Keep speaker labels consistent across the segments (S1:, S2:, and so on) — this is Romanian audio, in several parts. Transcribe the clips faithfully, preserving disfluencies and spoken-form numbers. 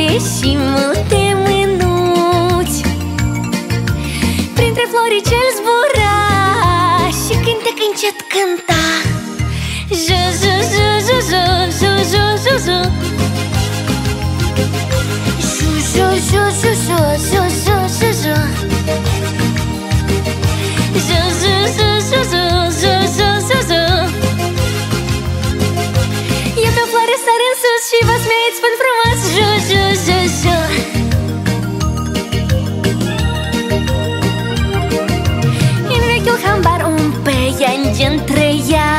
S1: și multe mânuți. Printre floricel zbura și cântec încet cânta. Ju, ju, ju, ju, ju, ju, ju, ju, ju. Ju, ju, ju, ju, ju, ju, ju, ju, ju. Ju, ju, ju, ju, ju, ju, ju, ju, ju. Eu pe o floare sar în sus și vă smieiți, spun frumos. Ju, ju, ju, ju. În vechiul hambar un peianjen trăia.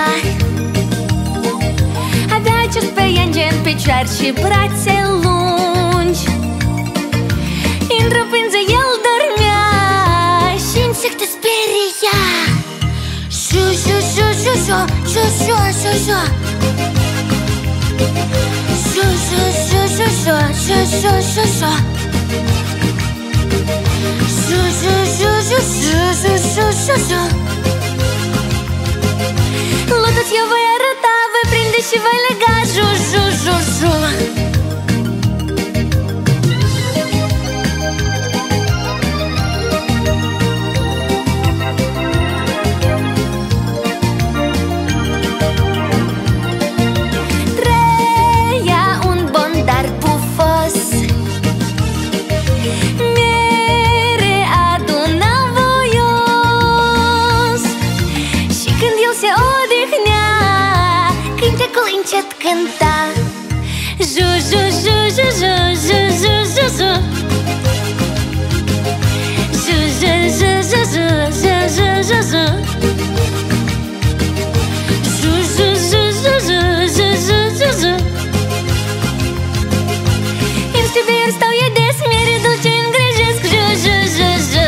S1: Avea acest peianjen picioare și brațe lungi. Într-o pânză el dormea și insecte speria. Ju, ju, ju, ju, ju, ju, ju, ju, ju. Ju, ju, ju, ju, ju, ju, ju, ju, ju. Ju, ju, ju, ju, ju, ju, ju, ju, ju. Ludați, eu voi arăta, voi prinde și voi lega. Ju, ju, ju, ju. Încet cânta. Ju, ju, ju, ju, ju, ju, ju, ju, ju. Ju, ju, ju, ju, ju, ju, ju, ju, ju. Ju, ju, ju, ju, ju, ju, ju, ju, ju. În știbier stau eu des, mere dulce îngrijesc. Ju, ju, ju, ju.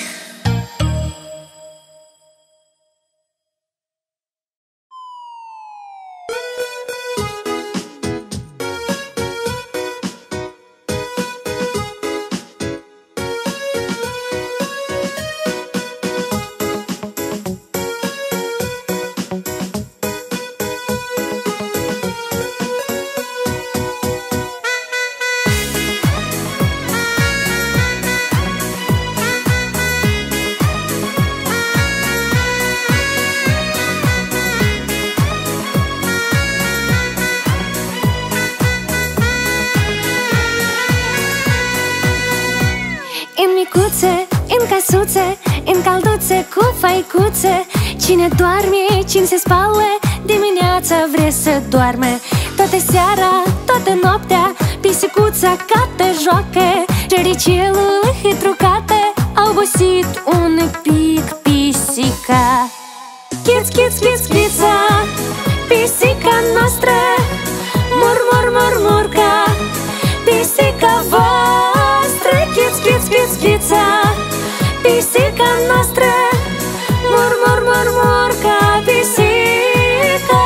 S1: În calduțe cu faicuțe, cine doarme, cine se spală, dimineața vrea să doarme. Toată seara, toată noaptea, pisicuța cată joacă. Cericelul hitrucate, a obosit un pic pisica. Chiț, chiț, chiț, chița, pisica noastră, mur, mur, mur, murca, pisica voastră. Chiț, chiț, chiț, chița, pisica noastră, mur, mur, mur, mur, ca pisica.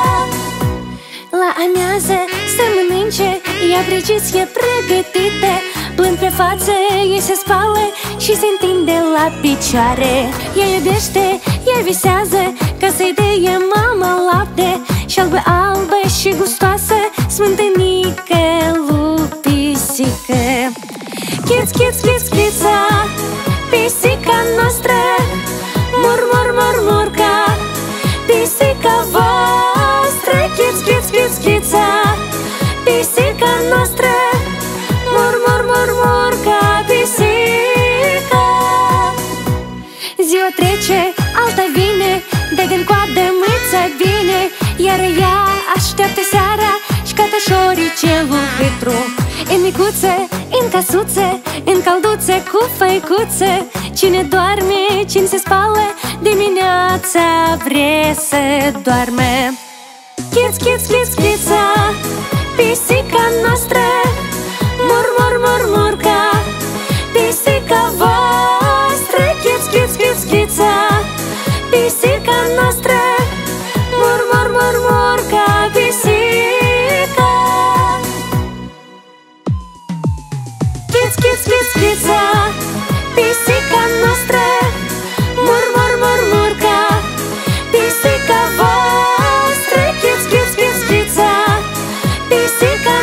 S1: La amiază să mănânce, ea precis e pregătită. Blând pe față, ei se spală și se întinde la picioare. Ea iubește, ea visează ca să-i dea mama lapte. Și albă, albă și gustoasă, smântânică lui pisică. Chiț, chiț, chiț, chița, pisica noastră, mur, mur, mur, murca, pisica voastră. Chiț, chiț, chiț, chița, pisica noastră, mur, mur, mur, murca, pisica. Ziua trece, alta vine, dă din coadă mâța bine. Iar ea așteaptă seara și cată șoricelul vitru. În micuțe, în casuțe, în calduțe cu făicuțe, cine doarme, cine se spală, dimineața vrea să doarme. Chiț, chiț, chiț, chița, pisica noastră, mur, mur, mur, murca, pisica voastră. Chiț, chiț, chiț, chița, pisica noastră, mur, mur, mur, murca, pisica. Chiț, chiț, chiț, chița, pisica noastră, mur, mur, mur, murca, pisica voastră. Chiț, chiț, chiț, chița, pisica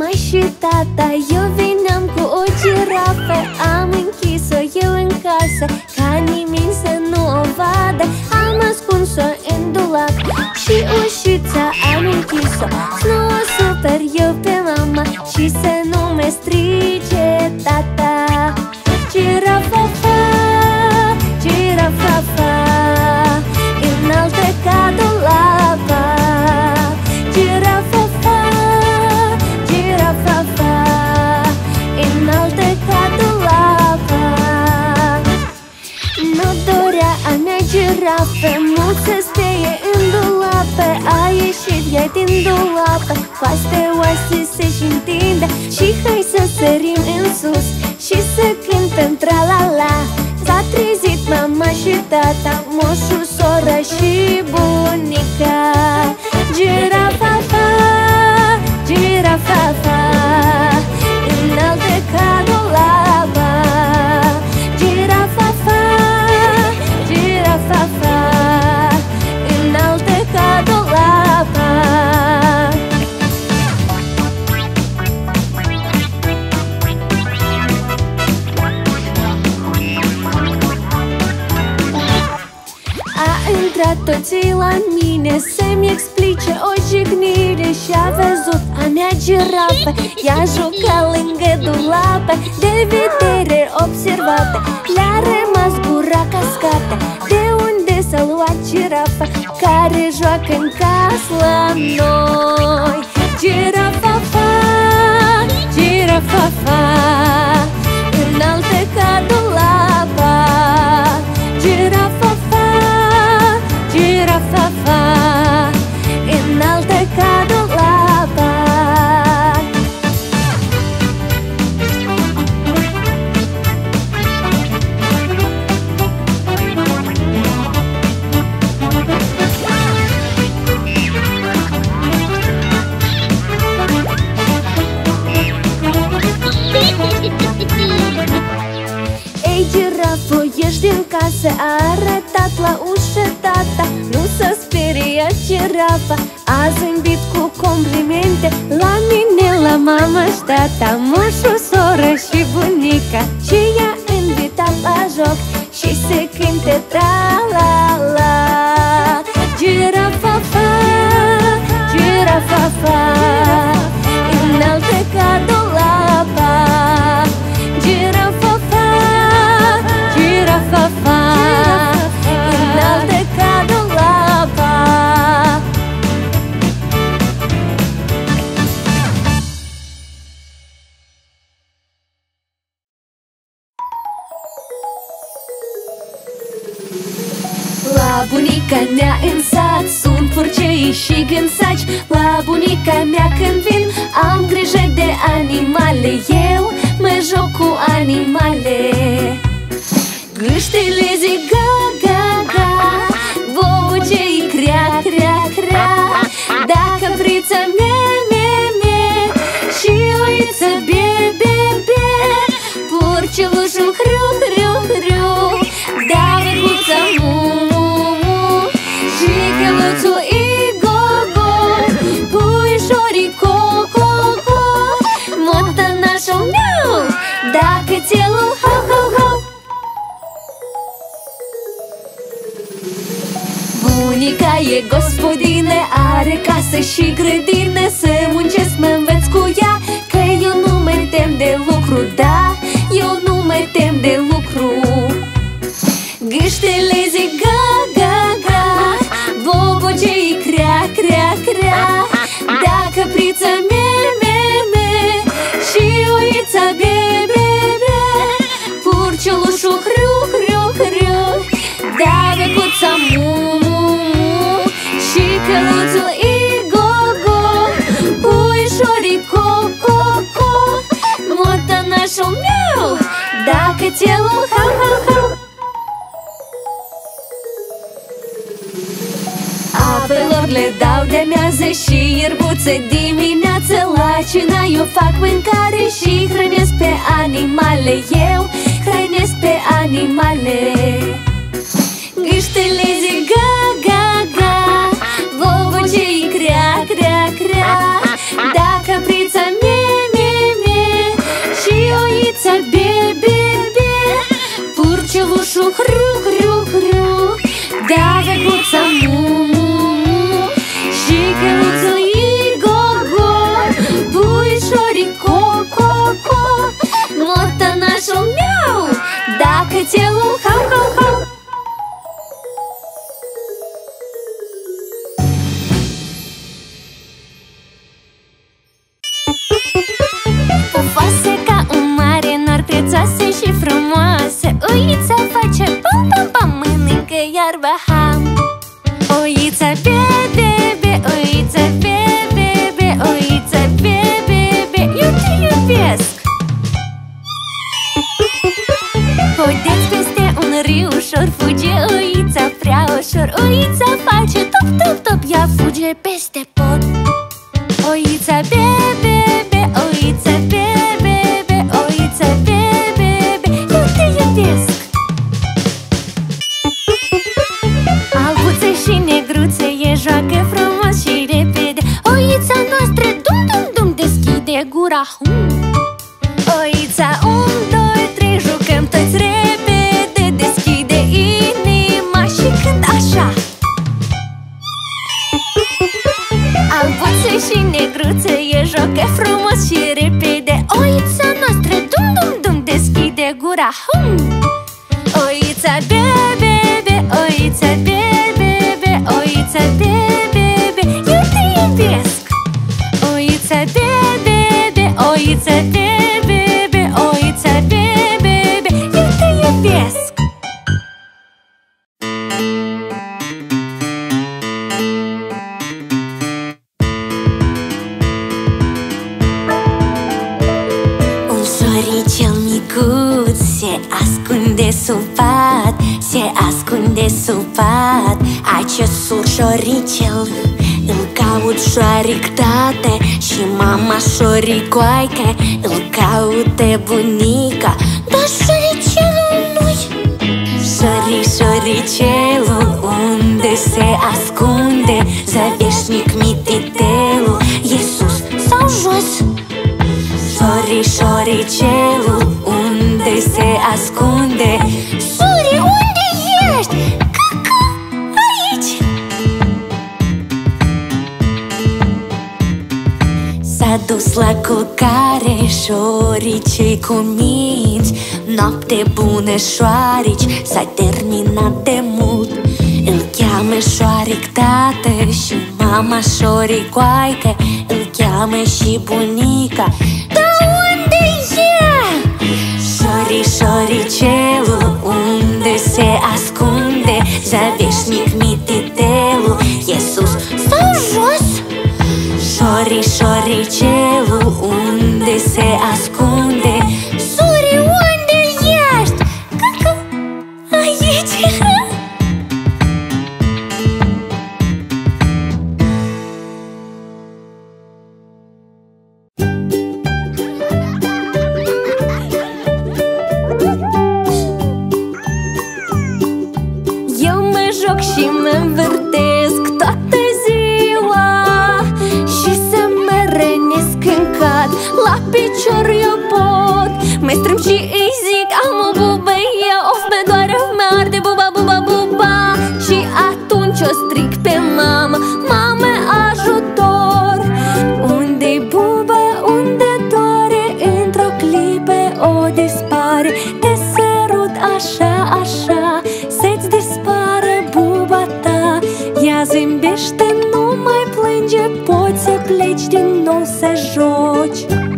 S1: mama și tata. Eu veneam cu o girafă, am închis-o eu în casă, ca nimeni să nu o vadă. Am ascuns-o în dulap și ușița am închis-o. Nu o super eu pe mama și să nu mă strige tata. Girafa-fa, girafa-fa, înaltă ca dulapa. Girafa-fa, girafa-fa, înaltă ca dulapa. Nu dorea a mea girafă mult să speie în dulapă. A ieșit ea din dulapă, coaste oase să-și întindă și hai să sărim în sus și să cântăm tra-la-la. S-a trezit mama și tata, moșul, sora și bunica. Girafa-fa, girafa-fa, înaltă ca dulapa. Girafa-fa, girafa-fa, înaltă ca dulapa. Toții la mine să-mi explice o jignire și-a văzut a mea girafă. Ea juca lângă dulapă, de vedere observată, le-a rămas gura cascată. De unde s-a luat girafa care joacă în casă la noi? Girafa-fa, girafa-fa, înaltă ca dulapa. Girafa-fa, girafa-fa, înaltă ca dulapa. Ei, girafă, ieși din casă, a arătat la ușă tata. Nu s-a speriat girafa, a zâmbit cu complimente la mine, la mama și tata, moșul, soră și bunica. Și i-a invitat la joc și se cânte tra-la-la. Girafa-fa, girafa-fa, înaltă ca dulapa. Girafa-fa, girafa-fa, înaltă ca dulapa. La bunica mea în sat sunt purcei și gânsaci. La bunica mea când vin am grijă de animale. Eu mă joc cu animale. Gâștele zic ga-ga-ga, bobucei crea, crea, crea. Da, caprița me-me-me și oiță be-be-be. Purcelușul hru-hru-hru, da, verguța mu-mu-mu și căluțul i-go-go. Puișorii co-co-co, motanașul meu, da, cățelul ho-ho-ho. Bunica e gospodină, are casă și grădină. Să muncesc mă învăț cu ea, că eu nu mă tem de lucru. Da, eu nu mă tem de lucru. Gâștele zic ga-ga-ga, bobocei crea, crea, crea. Da, caprița me-me-me și oița be-be-be. Purcelușul hru-hru-hru, da, vecuța mu-mu-mu și căluțul i-go-go. Puișorii co-co-co, motanașul meu, da, cățelul ha-ha-ha. Apelor le dau de-amiază și ierbuță dimineață. La cina eu fac mâncare și hrănesc pe animale. Eu hrănesc pe animale. Gâștele zic ga-ga-ga, bobocei crea, crea, crea. Da, caprița mea, Păpușul hru, hru, hru, dea vecuța mu, mu, mu, și căluțul Igogo, puișorii co, co, co, mortănașul miau, dacă ți-el hau, hau, hau. Pufoase ca un mare nor, prețoase și frumoase, oița face pam, pam, pam, mănâncă iarba ham. Oița be, be, be, oița be, be, be, oița be, be, be, eu te iubesc. Podeți peste un râu ușor, fuge oița prea ușor, oița face top, top, top, ea fuge peste pod. Oița be, be, be, oița be, be, be, oița be, be, be, eu te iubesc. Albuțe și negruțe e joacă frumos și repede, oița noastră dum, dum, dum deschide gura, hum. Oița un, doi, trei, jucăm toți repede, deschide inima și cânt așa. Albuțe și negruțe e joacă frumos și repede, oița noastră dum, dum, dum deschide gura, hum. Oița be, be, be, oița be, be, be, oița be, be, be, eu te iubesc. Oița be, be, be, oița be, be, be, oița be, be, be, eu te iubesc. Cel micuț se ascunde sub pat, se ascunde sub pat. Acest surșoricel îl caut șoarictate și mama șoricoaică îl caute bunica, dar șoricelul nu-i. Șori, șoricelul unde se ascunde, zaveșnic mititelul, e sus sau jos? Șori, șoricelul unde se ascunde, Suri, unde ești? Caca, aici! S-a dus la culcare șoricei cu minți, noapte bună șoarici, s-a terminat de mult. Îl cheamă șoaric tată și mama șoricoaică, îl cheamă și bunica, dar unde e? Șori, șoricelul unde se ascunde, zaveșnic mititelul, e sus sau jos? Șori, șoricelul unde se ascunde, Suri, unde ești? Caca, aici! Și mă învârtesc toată ziua și să mă rănesc în cat, la picior eu pot. Mă strâmb și îi zic, am o bubă eu, of, mă doare, of, mă arde buba, buba, buba. Și atunci o strig pe mama, mamă, ajutor. Unde-i buba, unde doare, într-o clipă o dispare. Te sărut așa, așa, să-ți dispară buba ta. Ea zâmbește, nu mai plânge, poți să pleci din nou să joci.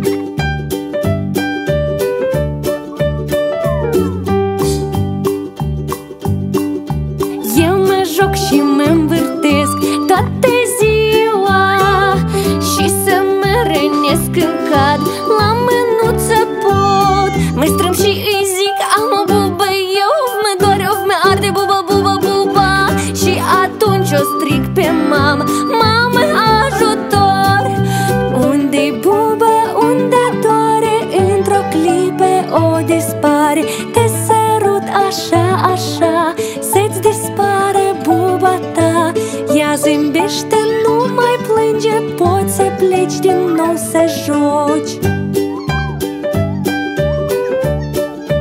S1: Eu mă joc și mă învârtesc toată ziua și să mă rănesc în cad, la mânuță pot. Mă strâmb și îi zic, am o bubă eu, mă doare, of, mă arde buba, buba, buba. Și atunci o strig pe mama, mamă, ajutor. Unde-i buba, unde doare, într-o clipă o dispare. Te sărut așa, așa, să-ți dispară buba ta. Ea zâmbește, nu mai plânge, poți să pleci din nou să joci.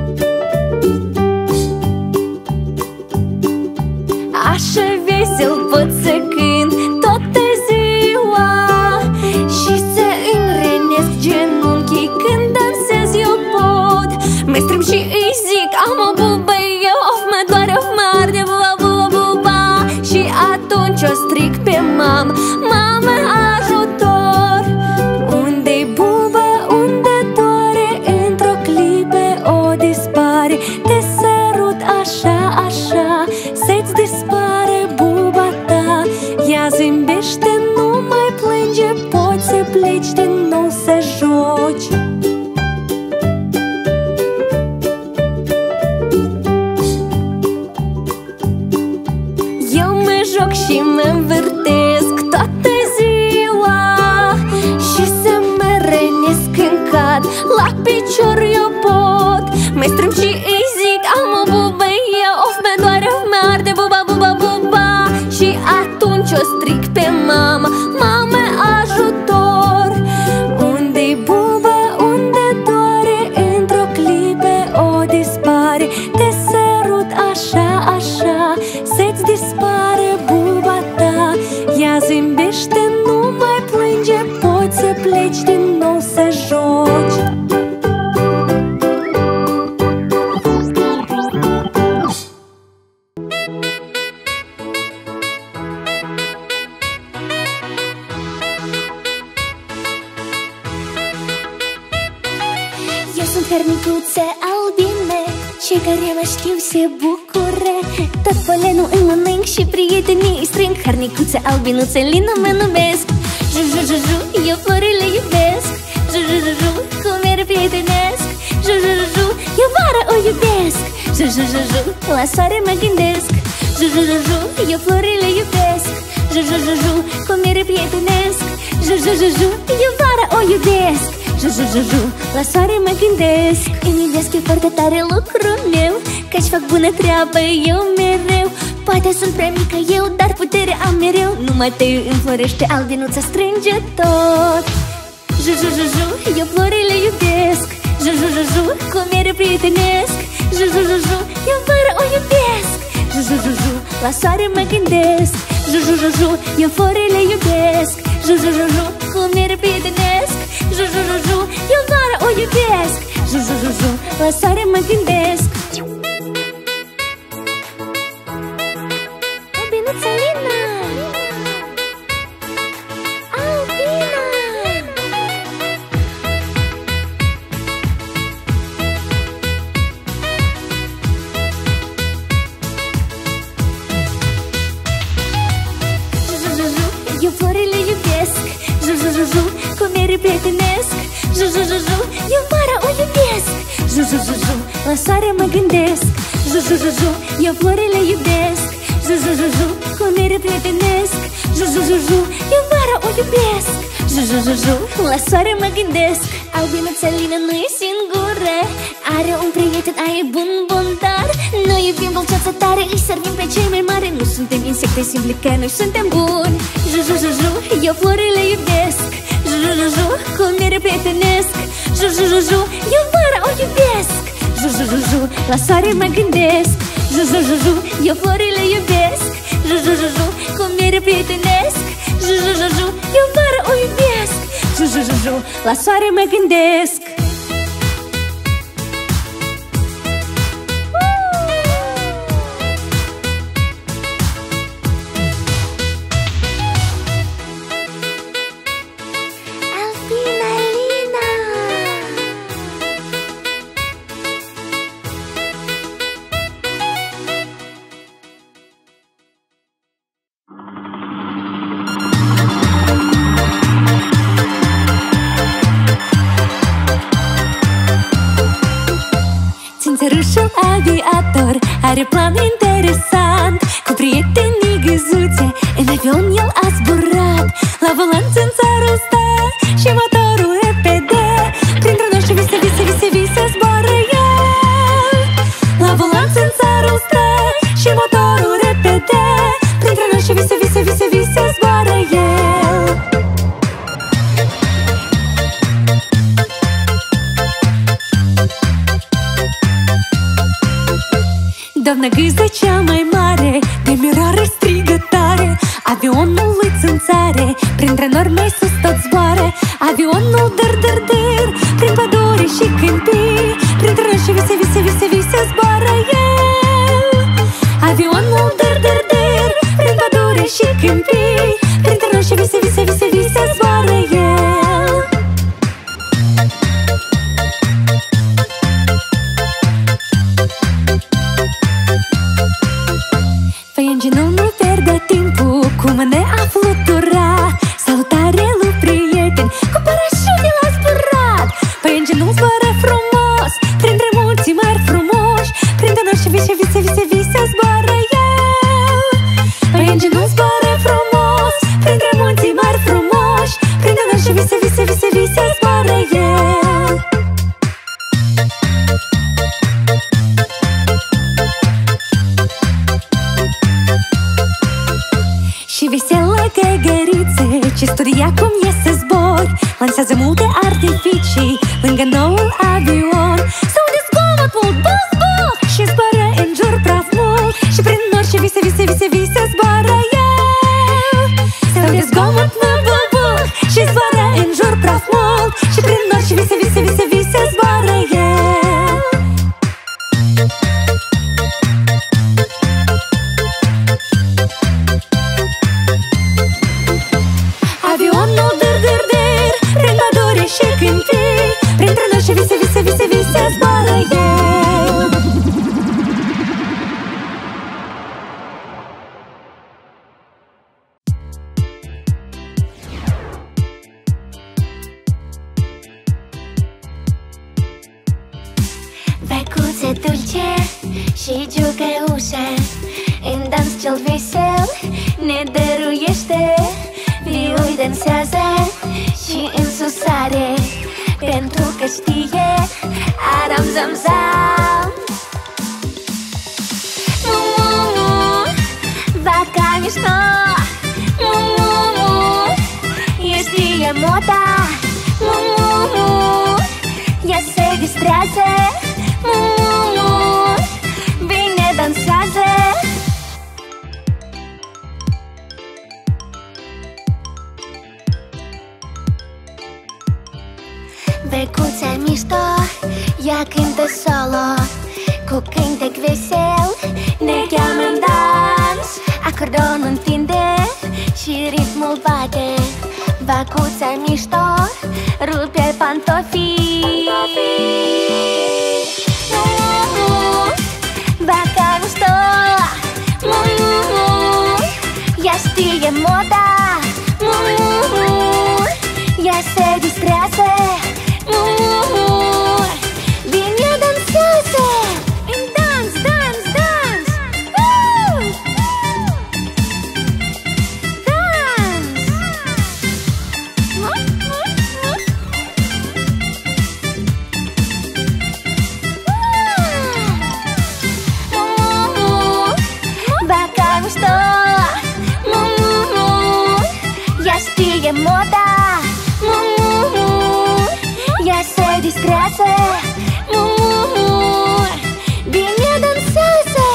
S1: să-l pot să cânt toată ziua și să îmi rănesc genunchii când dansez eu pot. Mă strâmb și îi zic, am o bubă eu, of mă doare, of mă arde, buba, buba, buba. Și atunci o stric pe mam, mamă ajutor. Unde-i buba, unde doare, într-o clipă o dispare. Te sărut așa, așa, să-ți dispare buba ta. Ea zâmbește, nu mai plânge, poți să pleci din nou să joci. Eu mă joc și mă învârtesc toată ziua și să mă rănesc când cad la picior eu pot. Mă strâmb și îi zic, am o bubă eu, of mă doare, of mă arde, buba, buba, buba. Și atunci o stric pe mama, mamă ajutor. Unde-i buba, unde doare, într-o clipă o dispare. Te sărut așa, așa, să-ți dispare buba ta. Ea zâmbește, nu mai plânge, poți să pleci din nou să joci. Eu sunt hărnicuțe albine, cei care mă știu se bucure. Tot polenul îmi mănânc și prietenii îi strâng. Hărnicuțe albinuțe, Lina mă numesc. Ju-ju-ju-ju, eu florile iubesc. Ju-ju-ju-ju, cu mere prietenesc. Ju-ju-ju-ju, eu vara o iubesc. Ju-ju-ju-ju, la soare mă gândesc. Ju-ju-ju-ju, eu florile iubesc. Ju-ju-ju-ju, cu mere prietenesc. Ju-ju-ju-ju, eu vara o iubesc. Ju-ju-ju-ju, la soare mă gândesc. Îmi iubesc eu foarte tare lucrul meu, că-și fac bună treabă eu mereu. Poate sunt prea mică eu, dar putere am mereu. Numai te înflorește albinuța, strânge tot. Ju-ju-ju-ju, eu florile iubesc. Ju-ju-ju-ju, cu mere prietenesc. Ju-ju-ju-ju, eu vara o iubesc. Ju-ju-ju-ju, la soare mă gândesc. Ju-ju-ju-ju, eu florile iubesc. Ju-ju-ju-ju, cu mere prietenesc. Ju-ju-ju-ju, eu vara o iubesc. Ju-ju-ju-ju, la soare mă gândesc. Albinuța Lina! Albina! Ju-ju-ju-ju, eu florile iubesc. Ju-ju-ju-ju, cu mere prietenesc. Ju-ju-ju-ju, eu vara o iubesc. Ju-ju-ju-ju, la soare mă gândesc. Ju-ju-ju-ju, eu florile iubesc. Ju-ju-ju-ju, cu mere prietenesc. Ju-ju-ju-ju, eu vara o iubesc. Ju-ju-ju-ju, la soare mă gândesc. Albinuța Lina nu e singură, are un prieten, ai bun, bun, dar noi iubim dulceața tare, îi servim pe cei mai mari. Nu suntem insecte simple, că noi suntem buni. Ju-ju-ju-ju, eu florile iubesc. Ju-ju-ju-ju, cu mere prietenesc. Ju-ju-ju-ju, eu vara o iubesc. Ju-ju-ju-ju, la soare mă gândesc. Ju-ju-ju-ju, eu florile iubesc. Ju-ju-ju-ju, cu mere prietenesc. Ju-ju-ju-ju, eu vara o iubesc. Ju-ju-ju-ju, la soare mă gândesc. Țărâșul aviator are plan interesant. Cu prietenii găzuțe în avion el a zburat. La volan în țarul stă și motorul repede. Printre noi și vise, vise, vise, vise zboară el. La volan în țarul stă și motorul repede. Printre noi și vise, vise, vise, vise zboară el. Doamna gâzdă cea mai mare de mirare strigă de tare. Avionul lui țânțare, printre nori mai sus tot zboare. Avionul dăr, dăr, dăr, prin pădure și câmpii. Printre nori și vise, vise, vise, vise zboară el. Avionul dăr, dăr, dăr, prin pădure și câmpii. Printre nori și vise, vise, vise, vise zboară el. Păianjenul nu pierde timpul, cum ne a flutura. Salutare lui prieteni, cu parașutii l-a zburat. Păianjenul zboară frumos, printre munții mari frumoși. Printre nori și vise, vise, vise, vise zboară el. Păianjenul zboară frumos, printre munții mari frumoși. Printre nori și vise, vise, vise, vise zboară el. Și vesela căgăriță ce studia cum e să zbori, lansează multe artificii lângă noul avion. S-aude zgomot mult, buh, buh, și zboară în jur praf mult. Și prin nori și vise, vise, vise, vise zboară el. S-aude zgomot mult, buh, buh, și zboară în jur praf mult. Și prin nori și vise, vise, vise, vise zboară el. Avionul dăr, dăr, dăr, prin pădure și câmpii. Printre nori și vise, vise, vise, vise zboară el. Becuțe dulce și jucăușe, în dans cel vesel ne dăruiește. Fiul dansează și în susare, pentru că știe aram zam zam. Mu mu mu, vaca mișto. Mu mu mu, e știe moda. Mu mu mu, ea se distrează. Mu mu mu, bine dansează. Becuța mișto, ea cântă solo, cu cântec vesel ne cheamă în dans. Acordonul întinde și ritmul bate. Becuța mișto rupe pantofii. Vaca mișto, mu mu mu, ea știe moda. Mu mu mu, ea se distrează. Mu mu mu, bine dansează. În dans, dans, dans. Woo! Dans. Mu mu mu. Mu mu mu, vaca mișto. Mu mu mu, ea știe moda. Mu mu mu, ea se distrează. Mu mu mu, bine dansează.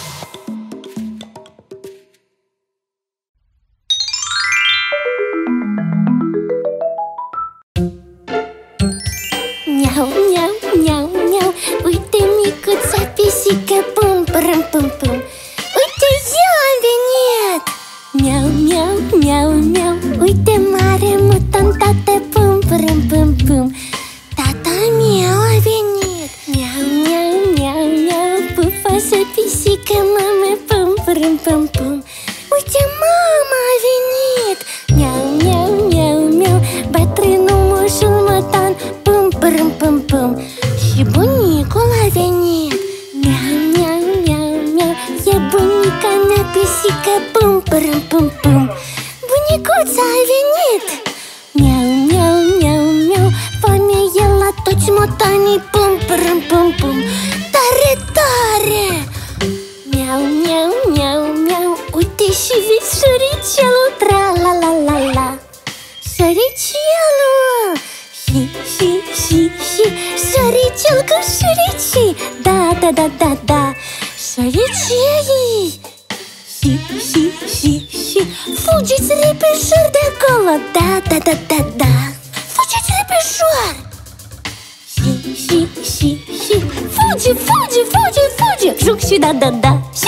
S1: Miau, miau, miau, miau, uite micuța pisică, pum, părâm, pum, pum. Uite, eu am venit. Miau, miau, miau, miau, uite mare mutant tată, pum, părâm, pum, pum. Tata meu a venit. Miau, miau, miau, miau, pufoasă pisică, mame, pum, părâm, pum, pum. Uite, mama a venit. Miau, miau, miau, miau, bătrânul moșul motan, pum, părâm, pum, pum. Și bunicul a venit. Miau, miau, miau, miau, e bunica mea pisică, pum, părâm, pum, pum. Bunicuța a venit. Miau, miau, miau, miau, foame e la toți motanii, pum, părâm, pum, pum. Tare, tare. Miau, miau, miau, miau, uite și vezi șoricelul, tra-la-la-la-la. Șoricelul. Și, și, și, și, șoricel cu șoricii. Da, da, da, da, da. Șoricei. Și, și, și, și fugiți repejor de acolo. Da, da, da, da, da. Fugiți repejor. Și, și, și, și fugi, fugi, fugi, fugi. Juc și da, da, da. Și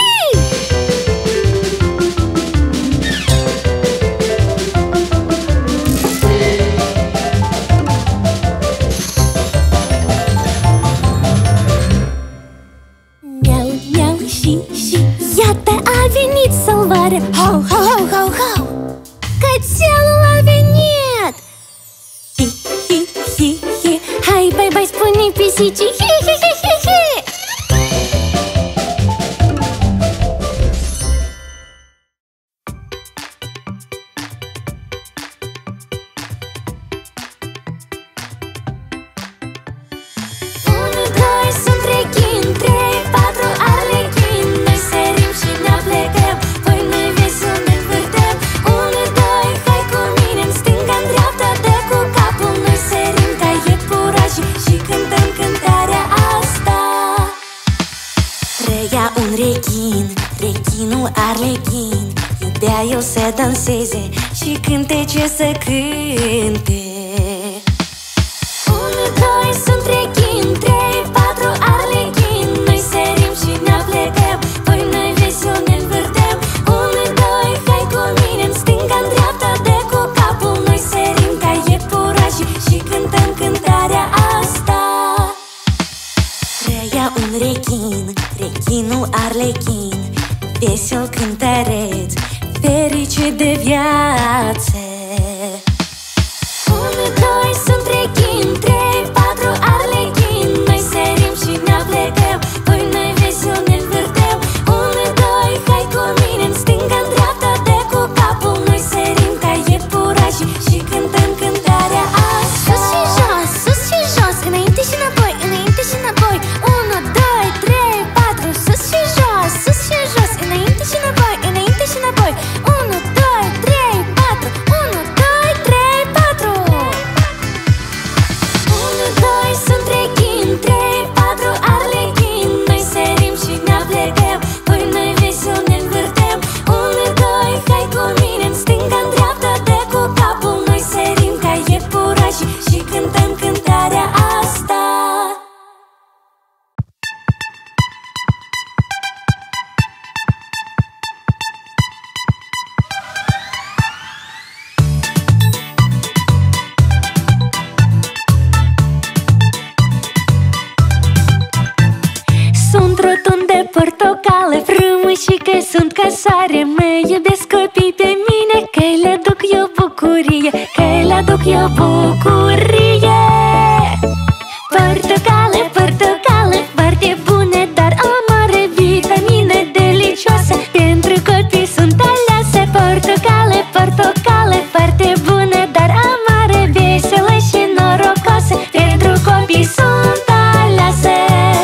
S1: iată a venit salvarea. Hau, hau, hau, hau, hau. Cățelul a venit. Hi, hi, hi, hi. Hai, bai, bai, spune pisicii. Hi, hi, hi, hi, hi. Unu, doi, sunt rechin, trei, patru, arlechin. Noi sărim și ne aplecăm, păi noi vesel ne învârtăm. Unu, doi, hai cu mine-n stânga-n dreapta, dă cu capul. Noi sărim ca iepurașii și cântăm cântarea asta. Trăia un rechin, rechinul arlechin. Iubea el să danseze și cântece să cânte. Unu, doi, sunt rechin, trei, patru, arlechin. Noi sărim și ne aplecăm, păi noi vesel ne învârtăm. Unu, doi, hai cu mine-n stânga-n dreapta, dă cu capul. Noi sărim ca iepurașii și cântăm cântarea asta. Trăia un rechin, rechinul arlechin. Vesel cântăreț, fericit de viață. Unu, doi, sunt rechin, trei, patru, arlechin. Noi sărim și ne aplecăm, păi noi vesel ne învârtăm. Unu, doi, hai cu mine-n stânga-n dreapta, dă cu capul. Noi sărim ca iepurașii și cântăm cântarea asta. Sus și jos, sus și jos, înainte și înapoi, înainte și înapoi. Unu, doi, trei, patru, sus și jos, sus și jos, înainte și înapoi, înainte și înapoi. Unu, doi, trei, patru, unu, doi, trei, patru. Unu, doi, sunt rechin, trei, patru, arlechin. Noi sărim și ne aplecăm, păi noi vesel ne învârtăm. Unu, doi, hai cu mine-n stânga-n dreapta, dă cu capul. Noi sărim ca iepurașii și cântăm cântarea asta. Sunt rotunde portocale, frumuși că sunt ca soare. Mă iubesc copii pe mine, că le aduc eu bucurie, că le aduc eu bucurie. Portocale, portocale, foarte bune, dar amare, vitamine delicioase. Pentru copii sunt alease. Portocale, portocale, foarte bune, dar amare, vesele și norocoase. Pentru copii sunt alease.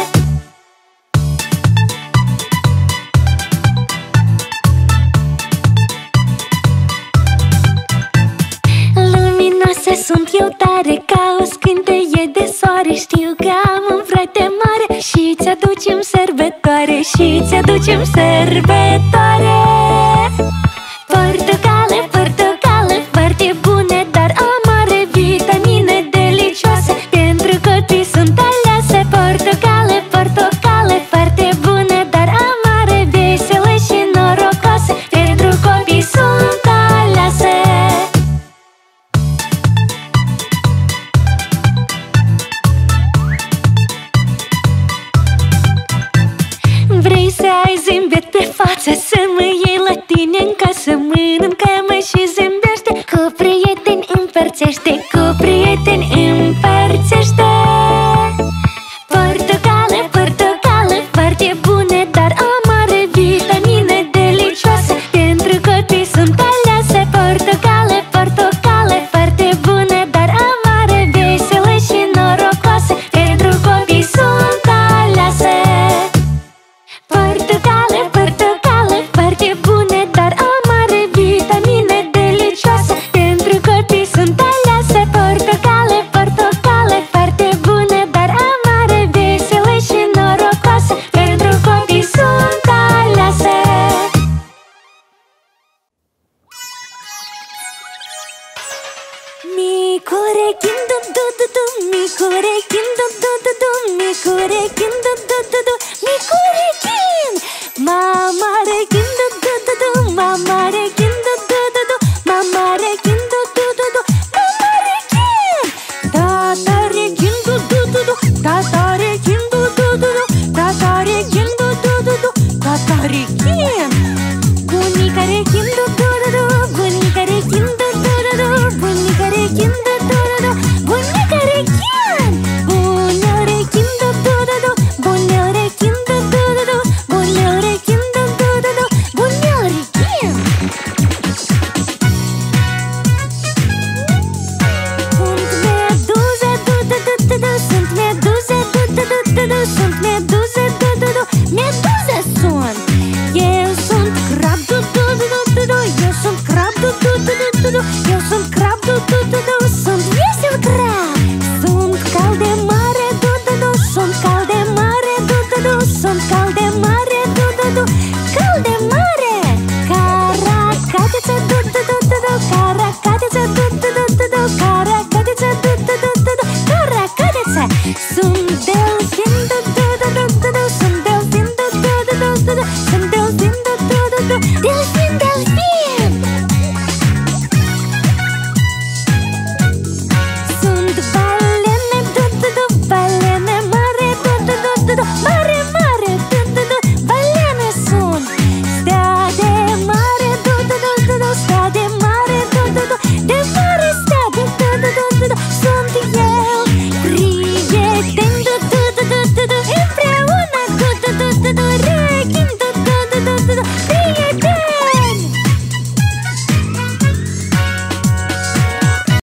S1: Luminoase sunt eu tare, ca o scânteie de soare. Știu că am un frate mare și ți-aducem sărbătoare, și ți-aducem sărbătoare. Portocale, portocale, foarte bune, dar amare, vitamine delicioase. Pentru copii sunt alease. Portocale, portocale, foarte bune, dar amare, vesele și norocoase. Pentru copii sunt alease. Vrei să ai zâmbet pe față, să mă iei la tine în casă, mănâncăm